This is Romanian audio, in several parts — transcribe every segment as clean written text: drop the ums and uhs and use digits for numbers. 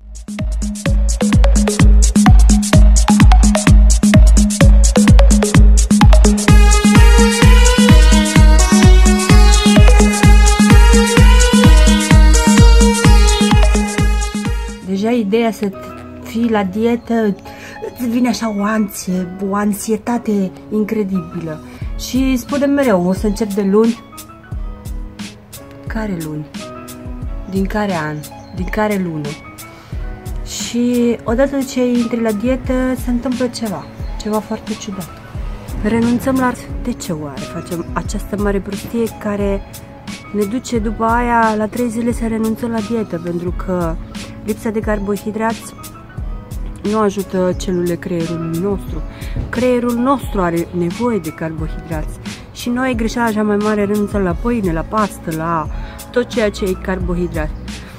Deja ideea să fii la dietă îți vine așa o ansietate incredibilă. Și spunem mereu, o să încep de luni. Care luni? Din care an? Din care lună? Și odată ce intri la dietă se întâmplă ceva foarte ciudat. Renunțăm la... De ce oare facem această mare prostie care ne duce după aia la 3 zile să renunțăm la dietă? Pentru că lipsa de carbohidrați nu ajută celulele creierului nostru. Creierul nostru are nevoie de carbohidrați. Și noi, greșeala cea mai mare, renunțăm la pâine, la pastă, la tot ceea ce e carbohidrat.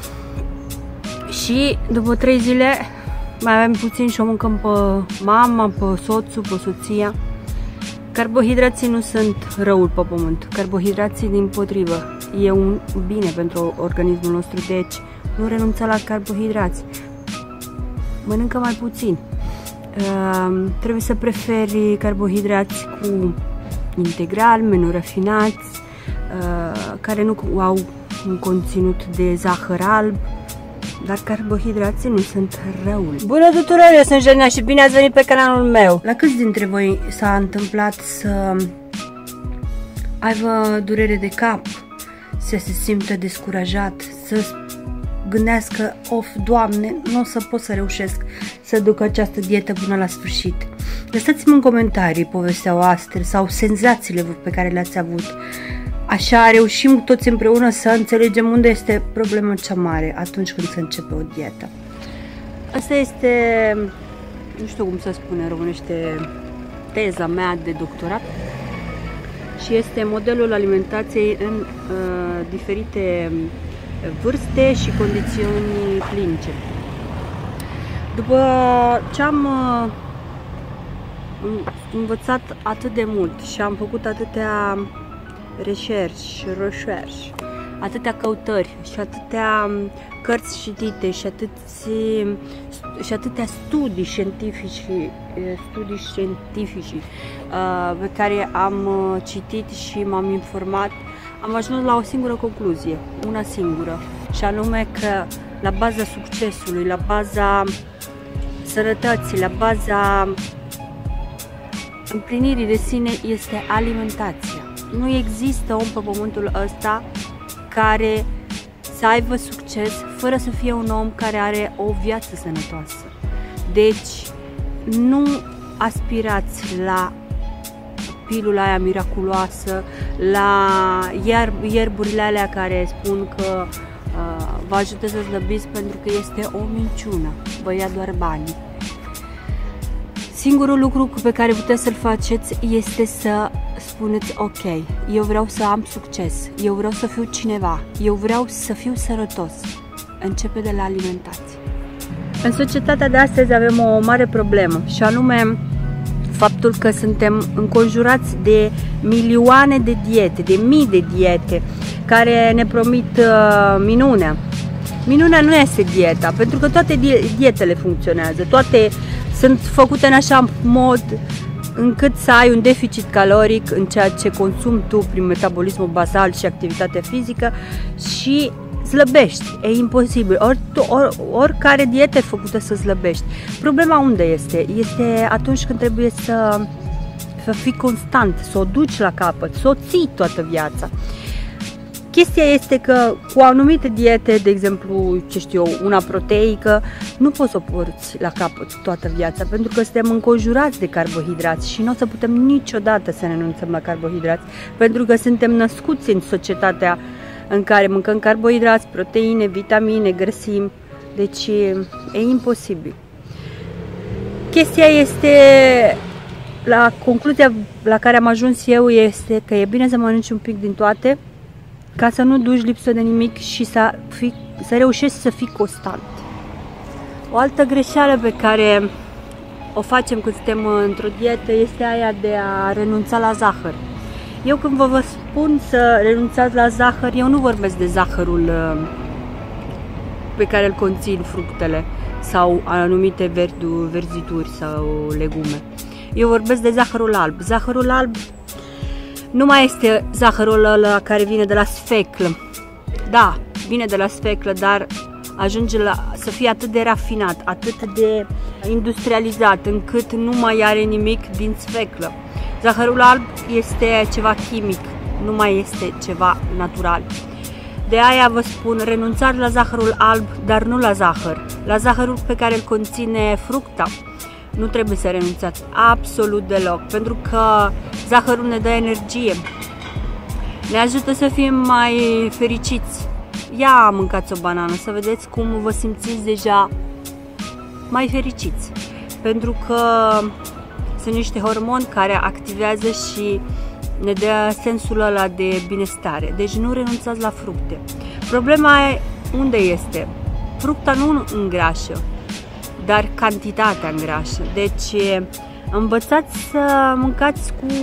Și după 3 zile mai avem puțin și o mâncăm pe mama, pe soțul, pe soția. Carbohidrații nu sunt răul pe pământ. Carbohidrații dimpotrivă e un bine pentru organismul nostru. Deci nu renunța la carbohidrați. Mănâncă mai puțin. Trebuie să preferi carbohidrați cu integral, menu rafinați, care nu au un conținut de zahăr alb, dar carbohidrații nu sunt răul. Bună tuturor, eu sunt Jelena și bine ați venit pe canalul meu! La câți dintre voi s-a întâmplat să aibă durere de cap, să se simtă descurajat, să gândească, of, Doamne, nu o să pot să reușesc să duc această dietă până la sfârșit? Lăsați-mi în comentarii povestea voastră sau senzațiile pe care le-ați avut. Așa reușim toți împreună să înțelegem unde este problema cea mare atunci când se începe o dietă. Asta este, nu știu cum să spune în românește, teza mea de doctorat și este modelul alimentației în diferite vârste și condiții clinice. După ce am învățat atât de mult și am făcut atâtea research, atâtea căutări și atâtea cărți citite și atâtea studii științifici pe care am citit și m-am informat, am ajuns la o singură concluzie, una singură, și anume că la baza succesului, la baza sănătății, la baza împlinirii de sine este alimentația. Nu există om pe pământul ăsta care să aibă succes fără să fie un om care are o viață sănătoasă. Deci nu aspirați la pilula aia miraculoasă, la ierburile alea care spun că vă ajută să slăbiți, pentru că este o minciună, vă ia doar banii. Singurul lucru pe care puteți să-l faceți este să spuneți: ok, eu vreau să am succes, eu vreau să fiu cineva, eu vreau să fiu sănătos. Începe de la alimentație. În societatea de astăzi avem o mare problemă și anume faptul că suntem înconjurați de milioane de diete, de mii de diete care ne promit minunea. Minunea nu este dieta, pentru că toate dietele funcționează, toate sunt făcute în așa mod încât să ai un deficit caloric în ceea ce consumi tu prin metabolismul bazal și activitatea fizică și slăbești. E imposibil. Oricare dietă e făcută să slăbești. Problema unde este? Este atunci când trebuie să fii constant, să o duci la capăt, să o ții toată viața. Chestia este că cu anumite diete, de exemplu, ce știu eu, una proteică, nu poți să o porți la capăt toată viața, pentru că suntem înconjurați de carbohidrați și nu o să putem niciodată să renunțăm la carbohidrați, pentru că suntem născuți în societatea în care mâncăm carbohidrați, proteine, vitamine, grăsimi, deci e imposibil. Chestia este, la concluzia la care am ajuns eu, este că e bine să mănânci un pic din toate, ca să nu duci lipsă de nimic și să reușești să fii constant. O altă greșeală pe care o facem când suntem într-o dietă este aia de a renunța la zahăr. Eu când vă spun să renunțați la zahăr, eu nu vorbesc de zahărul pe care îl conțin fructele sau anumite verzituri sau legume. Eu vorbesc de zahărul alb. Zahărul alb nu mai este zahărul ăla care vine de la sfeclă. Da, vine de la sfeclă, dar ajunge să fie atât de rafinat, atât de industrializat, încât nu mai are nimic din sfeclă. Zahărul alb este ceva chimic, nu mai este ceva natural. De aia vă spun, renunțați la zahărul alb, dar nu la zahăr. La zahărul pe care îl conține fructa, nu trebuie să renunțați absolut deloc, pentru că zahărul ne dă energie, ne ajută să fim mai fericiți. Ia mâncați o banană, să vedeți cum vă simțiți deja mai fericiți, pentru că sunt niște hormoni care activează și ne dă sensul ăla de binestare. Deci nu renunțați la fructe. Problema unde este? Fructa nu îngrașă, dar cantitatea îngrașă. Deci învățați să mâncați cu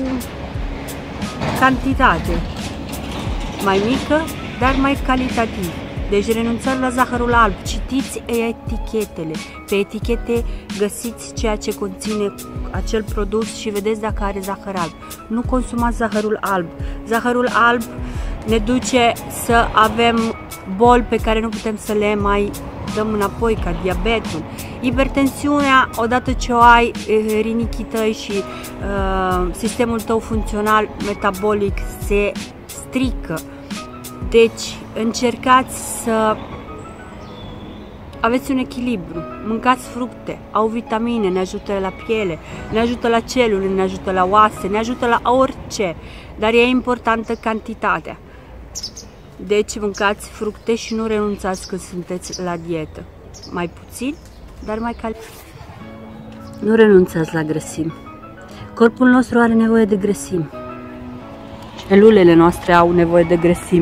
cantitate mai mică, dar mai calitativ. Deci renunțați la zahărul alb, citiți etichetele. Pe etichete găsiți ceea ce conține acel produs și vedeți dacă are zahăr alb. Nu consumați zahărul alb. Zahărul alb ne duce să avem boli pe care nu putem să le mai dăm înapoi, ca diabetul. Hipertensiunea, odată ce o ai, rinichii tăi și sistemul tău funcțional metabolic se strică. Deci încercați să aveți un echilibru, mâncați fructe, au vitamine, ne ajută la piele, ne ajută la celule, ne ajută la oase, ne ajută la orice, dar e importantă cantitatea. Deci mâncați fructe și nu renunțați când sunteți la dietă. Mai puțin, dar mai calitativ. Nu renunțați la grăsimi. Corpul nostru are nevoie de grăsimi. Celulele noastre au nevoie de grăsimi.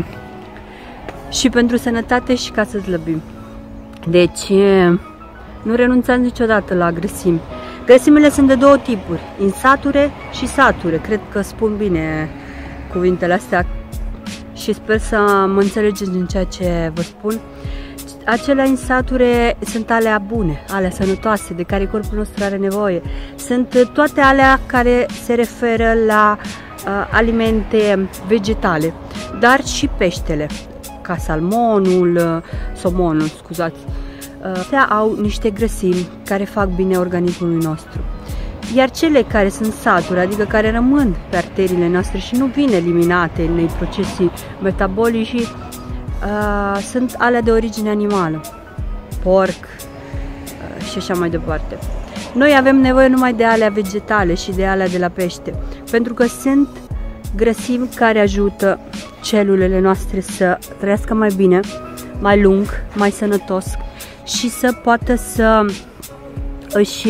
Și pentru sănătate și ca să slăbim. Deci nu renunțați niciodată la grăsimi. Grăsimile sunt de două tipuri, insature și sature. Cred că spun bine cuvintele astea și sper să mă înțelegeți din ceea ce vă spun. Acele insature sunt alea bune, alea sănătoase, de care corpul nostru are nevoie. Sunt toate alea care se referă la alimente vegetale, dar și peștele, ca salmonul, somonul, scuzați. Astea au niște grăsimi care fac bine organismului nostru. Iar cele care sunt saturi, adică care rămân pe arteriile noastre și nu vin eliminate în procesii metabolici, sunt alea de origine animală, porc și așa mai departe. Noi avem nevoie numai de alea vegetale și de alea de la pește, pentru că sunt grăsimi care ajută celulele noastre să trăiască mai bine, mai lung, mai sănătos și să poată să își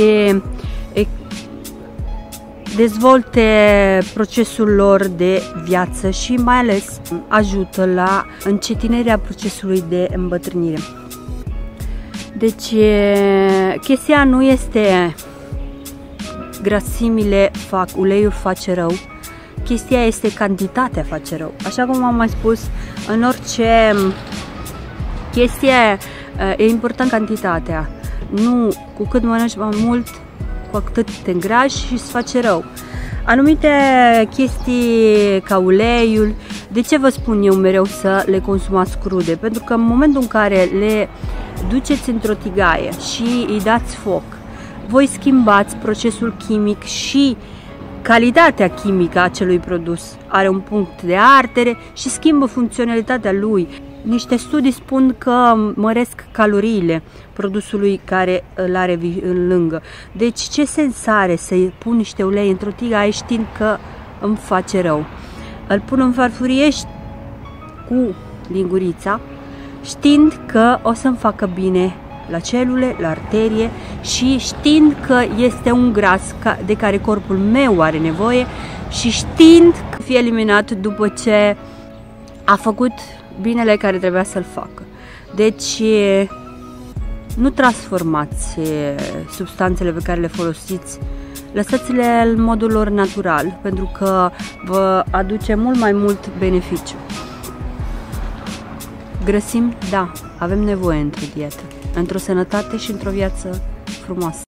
dezvolte procesul lor de viață și mai ales ajută la încetinirea procesului de îmbătrânire. Deci chestia nu este grăsimile fac, uleiul face rău, chestia este cantitatea face rău. Așa cum am mai spus, în orice chestie e important cantitatea. Nu, cu cât mănânci mai mult, cu atât te îngrași și îți face rău. Anumite chestii ca uleiul, de ce vă spun eu mereu să le consumați crude? Pentru că în momentul în care le duceți într-o tigaie și îi dați foc, voi schimbați procesul chimic și calitatea chimică a acelui produs. Are un punct de ardere și schimbă funcționalitatea lui. Niște studii spun că măresc caloriile produsului care îl are în lângă. Deci ce sens are să-i pun niște ulei într-o tigaie știind că îmi face rău? Îl pun în farfurie cu lingurița știind că o să-mi facă bine la celule, la arterie și știind că este un gras de care corpul meu are nevoie și știind că fie eliminat după ce a făcut binele care trebuia să-l facă. Deci nu transformați substanțele pe care le folosiți, lăsați-le în modul lor natural, pentru că vă aduce mult mai mult beneficiu. Grăsim, da, avem nevoie într-o dietă, într-o sănătate și într-o viață frumoasă.